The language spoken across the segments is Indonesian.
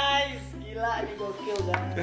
Guys, gila nih gokil guys.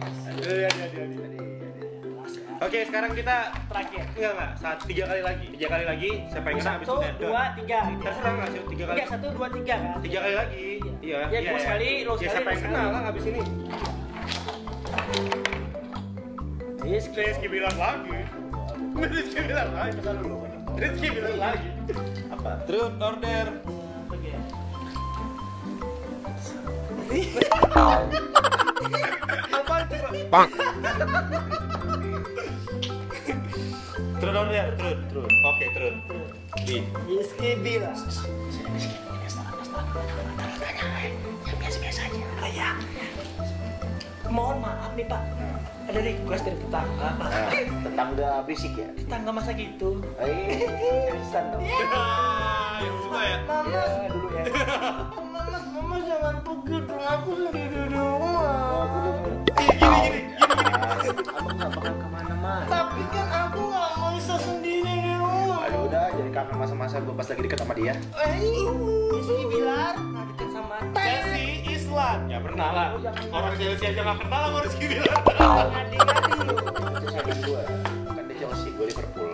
Oke, sekarang kita Terakhir. enggak. 3 kali lagi. 3 kali lagi siapa yang kena habis 1, itu 2, 3. Terserah enggak sih 3 kali. Enggak, 1, 2, 3 kan? 3 kali lagi. Iya. Ya, gua sekali, lo sekali, siapa lo yang kena sekali. lah habis ini. Rizky bilang lagi. Rizky bilang lagi. Rizky bilang lagi. Apa? Truth order. Oke. Apaan coba? Bang. Truth order, truth. Oke, truth. Di. Rizky bilang. Yang biasa-biasa aja. Oh ya. Mohon maaf nih Pak. Ada request dari tetangga. Tetangga berisik ya. Tetangga masa gitu. Kristen dong. Yang suka ya? Mama, Dulu ya. mama jangan pergi dong. Aku sendiri di rumah. Gini. Abang nggak bakal kemana-mana. Tapi kan aku nggak mau bisa sendiri di rumah. Aduh udah jadi kangen masa-masa gue pas lagi deket sama dia. Rizky Bilar pernah deket sama Chelsea Islam. Ya pernah lah. Orang Chelsea aja nggak kenal sama Rizky bilang. Ngadi-ngadi. Itu sahabat gue. Kan dia Chelsea, gue Liverpool.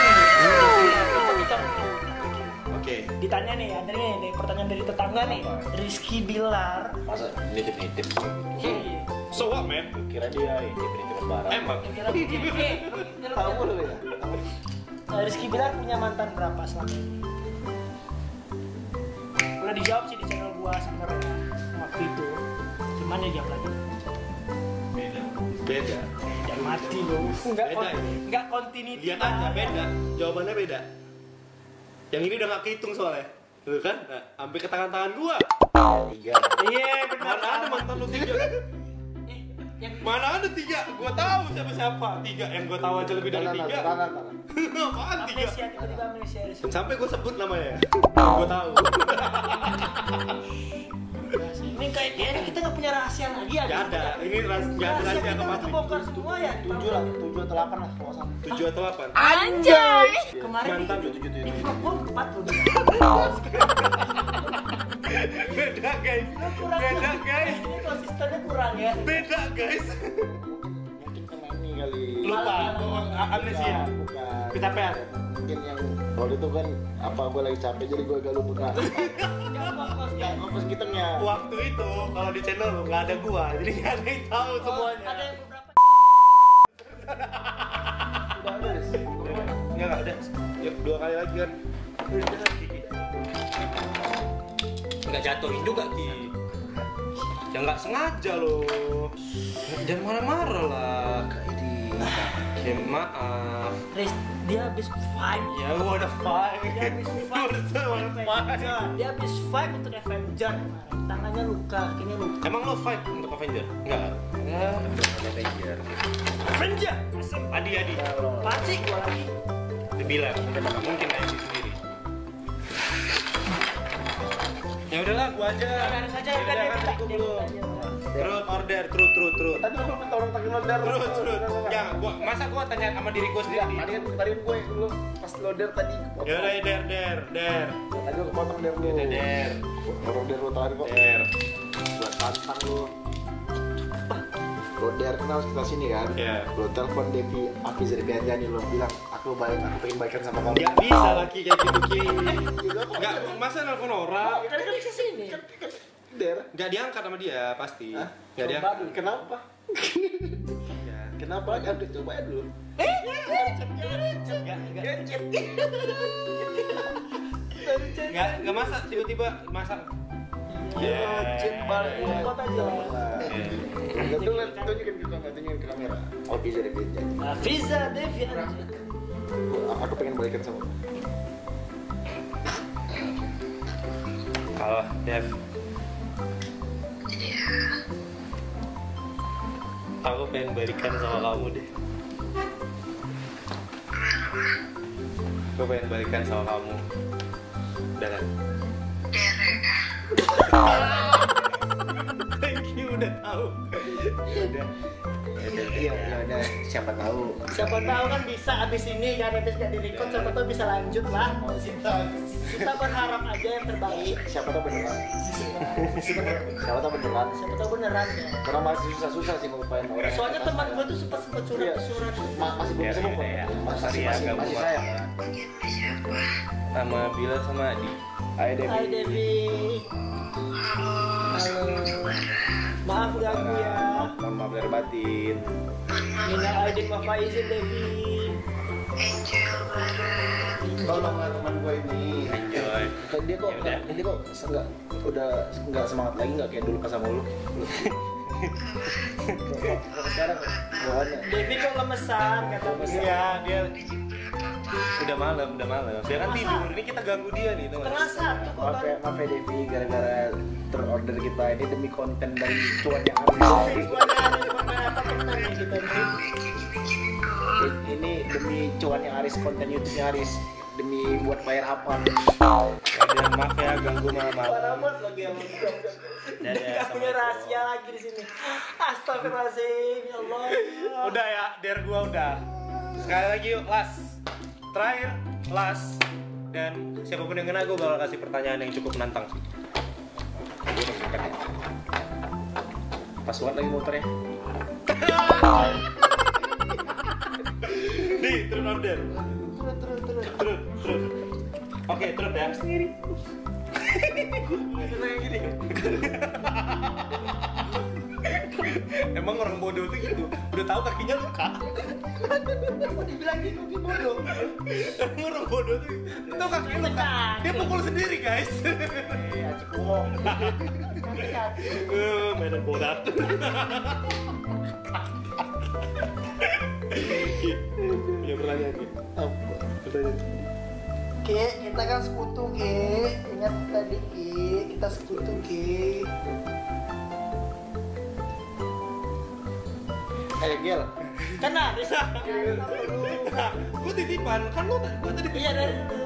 Oke. Ditanya nih, ada nih pertanyaan dari tetangga nih. Rizky Bilar. Masa nitip-nitip Iya. So what, man? kira dia ini nitip barang. Emang. Kira begini. Tahu lu ya? Rizky Bilar punya mantan berapa selama ini? Udah dijawab sih di channel gua sebenarnya waktu itu. Cuman dia jawab lagi. Beda. Jangan mati loh. Beda ini. Enggak continuity. Lihat aja beda. Jawabannya beda. Yang ini udah gak kehitung soalnya. Tuh kan? Nah, sampai ke tangan-tangan gua. 3. Iya, benar. Mana ada mantan lu 3? Yang Mana ada 3? Gua tahu siapa-siapa. 3 yang gua tahu aja lebih dari 3. Apaan 3? amnesia tiba-tiba amnesia. Dan sampai gua sebut namanya. Gua tahu. Ini kayaknya kita nggak punya rahasia lagi ya. Gak ada. Ini rahasia Rahasia kita ke udah publik. kebongkar semua ya. 7 lah, 7 atau 8 lah kalau salah. 7 atau 8? Kemarin Mantan di, lu 7 di vlog gua 4 loh. Beda guys. Beda guys. Ini konsistennya kurang ya. Beda guys. Mungkin karena ini kali. Lupa. Amnesia. Bukan. Kecapean. Mungkin yang waktu itu kan apa gue lagi capek jadi gue agak lupa. Jangan fokus ya. Fokus ngitungnya. Waktu itu kalau di channel lu nggak ada gua, jadi nggak ada yang tahu semuanya. Ada yang beberapa. Udah ada sih. Nggak udah. Yuk 2 kali lagi kan. Udah lagi. Nggak jatuhin juga Ki. Ya nggak sengaja loh. Jangan marah-marah lah. Ya maaf. Riz, dia habis fight. Ya gua udah fight. Dia habis fight. Dia habis fight untuk Avenger kemarin. Tangannya luka, kakinya luka. Emang lo fight untuk Avenger? Enggak. Enggak. Avenger. Avenger. Adi. Pasti gua lagi. Dia bilang, nggak mungkin kayak gitu sendiri. Ya udahlah, gua aja. Harus aja Ya udah udah, dia kan minta. cukup Dia lu. minta. Truth order, truth. Tadi lu minta orang pakai loader. Truth. Ya, masa gua tanya sama diri gua Ya, sendiri. tadi gue dulu pas loader tadi. Ya udah, der. Tadi lu kepotong der lu. Der. Orang der lu tadi kok. Der. Buat tantang lu. Loader kenal kita sini kan? Iya. Lu telepon Devi Afiz Rianjani lu bilang aku pengen baikan sama kamu. Nggak bisa lagi kayak gitu Ki. Nggak, masa nelfon orang? Kan bisa sini. Der. Nggak diangkat sama dia pasti. Hah? Nggak diangkat. Kenapa? Ya. Kenapa? Udah coba ya dulu. Nggak masa tiba-tiba masa. Cek balik Kota aja. Itu tunjukin ke kamera, tunjukin ke kamera. Oh bisa deh dia. Fiza Devian. Aku pengen balikan sama. Halo, Dev. Aku pengen balikan sama kamu deh. Aku pengen balikan sama kamu. Udah kan? Thank you, udah tahu. Udah. Iya, ya udah siapa tahu. Siapa tahu kan bisa abis ini kan abis gak di-record siapa tahu bisa lanjut lah. Kita berharap aja yang terbaik. Siapa tahu beneran. Siapa tahu beneran. Siapa tahu beneran ya. Karena masih susah-susah sih ngelupain orang. Soalnya teman gue tuh sempat Iya. surat. Masih belum sembuh kok. Ya. Masih sayang. Sama Bila sama Adi. Hai Devi. Hai Devi. Halo. Maaf ganggu ya. Maaf lahir batin. Mina aidin wa faizin Devi. Tolong teman gue ini. Enjoy. Dia kok Yaudah. enggak udah enggak semangat lagi enggak kayak dulu pas sama lu. Sekarang bawaannya. Devi kok lemesan kata Iya, dia udah malam. Dia kan tidur. Ini kita ganggu dia nih, teman. Setengah satu kok Maaf ya, kan. maaf ya Devi, gara-gara terorder kita ini demi konten dari cuan yang habis. Ini demi cuan yang Aris, konten YouTube yang Aris, demi buat bayar apa? Udah maaf ya ganggu malam. Paramat lagi yang Dadah, punya rahasia lagi di sini. Astagfirullahaladzim, ya Allah. Udah ya, der gua udah. Sekali lagi yuk, last. Terakhir, last. Dan siapapun yang kena gue bakal kasih pertanyaan yang cukup menantang sih. Pas banget lagi motornya. Nih, turun order. Terus. Terus. Oke, terus ya. Sendiri. Emang orang bodoh tuh gitu. Udah tahu kakinya luka. Kok dibilang gitu bodoh? Emang orang bodoh tuh tahu kakinya luka. Dia pukul sendiri, guys. Acik bohong. Medan bodak. Ya pertanyaan nih. Pertanyaan. Ke, kita kan sekutu Ke. Ingat tadi Ke, kita sekutu Ke. Gel. Kan habis. Gue titipan, kan lo tadi Iya dari dulu.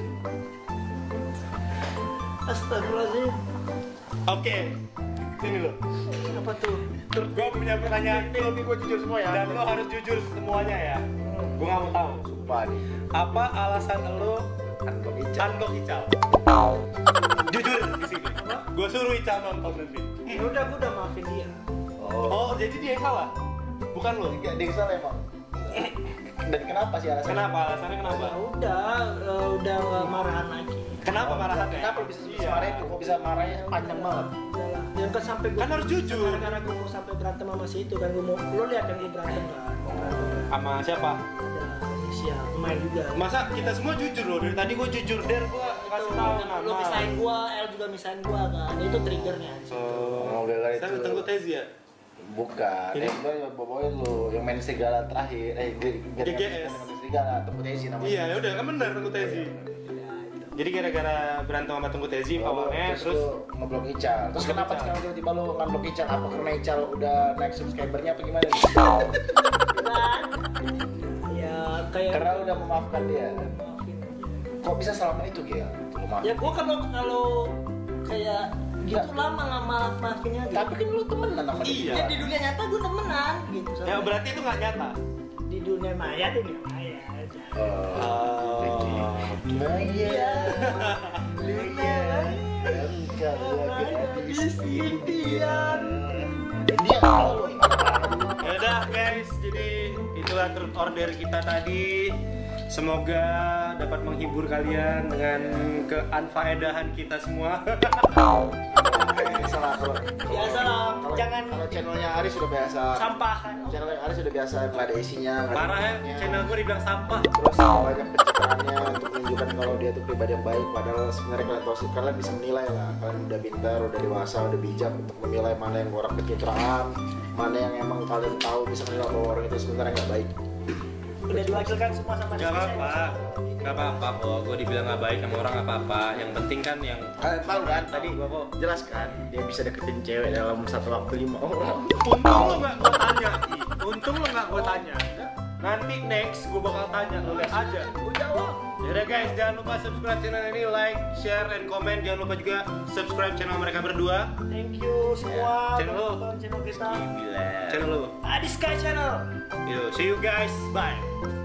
Astagfirullahaladzim. Oke, sini lo. Apa tuh? Terus gue punya pertanyaan. Ini gue jujur semua ya. Dan lo harus jujur semuanya ya. Gue nggak mau tahu. Sumpah nih. Apa alasan lo Unlock Ical. unlock Ical? Jujur di sini. Gue suruh Ical nonton nanti. Ya udah, gue udah maafin dia. Oh, jadi dia yang salah? Bukan lo? Dia kesal emang. Dan kenapa sih alasannya? Kenapa? Alasannya kenapa? Ya udah nggak marahan lagi. Kenapa marahannya? Kenapa bisa marah itu? Kok bisa marahnya panjang banget? Udah lah. Yang kan sampai gue Kan harus jujur. Karena gue mau sampai berantem sama si itu kan gue mau. Lo lihat kan gue berantem kan. Sama siapa? Ada Indonesia pemain juga. Masa kita semua jujur loh, dari tadi gue jujur, Der gue kasih tahu nama. Lo misahin gue, El juga misahin gue kan. Itu triggernya. Oh, udah lah itu. Saya tunggu Tezi ya? Bukan, Ini? gue bawain lu yang main serigala terakhir, GGS. serigala, Tunggu Tezi namanya. Iya, ya udah kan benar Tunggu Tezi. Jadi gara-gara berantem sama Tunggu Tezi awalnya, terus lu ngeblok Ical. Terus Ngeblok kenapa Ical. sekarang tiba-tiba lu ngeblok Ical? Apa karena Ical udah naik subscribernya apa gimana? nih? Kan? Ya kayak. Karena lu udah memaafkan dia. Maafin aja. Kok bisa selama itu Gil? Lu maafin. Ya gue kalau kayak gitu lama nggak maafinnya gitu. Tapi kan lu temenan sama dia. Iya. Ya di dunia nyata gue temenan gitu. sama ya dia. berarti itu nggak nyata. Di dunia maya dunia maya aja. Iya. Dunia Engkau lagi di impian. Dia kalau Ya udah guys, jadi itulah truth order kita tadi. Semoga dapat menghibur kalian dengan keanfaedahan kita semua. biasa lah kalau Biasa lah, jangan kalau channelnya Aris sudah biasa. sampah kan. Channelnya Aris sudah biasa nggak ada isinya. nggak ada Parah ya, isinya. channel gue dibilang sampah. Terus banyak pencitraannya untuk menunjukkan kalau dia tuh pribadi yang baik. Padahal sebenarnya kalian tahu sih, kalian bisa menilai lah. Kalian udah pintar, udah dewasa, udah bijak untuk memilai mana yang orang pencitraan, mana yang emang kalian tahu bisa menilai bahwa orang itu sebenarnya nggak baik. Udah diwakilkan semua sama Gak apa-apa, gak apa-apa kok. Gue dibilang gak baik sama orang gak apa-apa. Yang penting kan yang Kalian tahu kan tadi gua kok. jelas kan dia bisa deketin cewek dalam satu waktu 5 orang. Untung lo gak gue tanya, Untung lo gak gue tanya. Nanti next gue bakal tanya, lo lihat aja. Gue jawab. Yaudah guys, jangan lupa subscribe channel ini, like, share, and comment. Jangan lupa juga subscribe channel mereka berdua. Thank you semua. Channel lu. Channel kita. Channel lu. Adi Sky Channel. Yo, see you guys. Bye.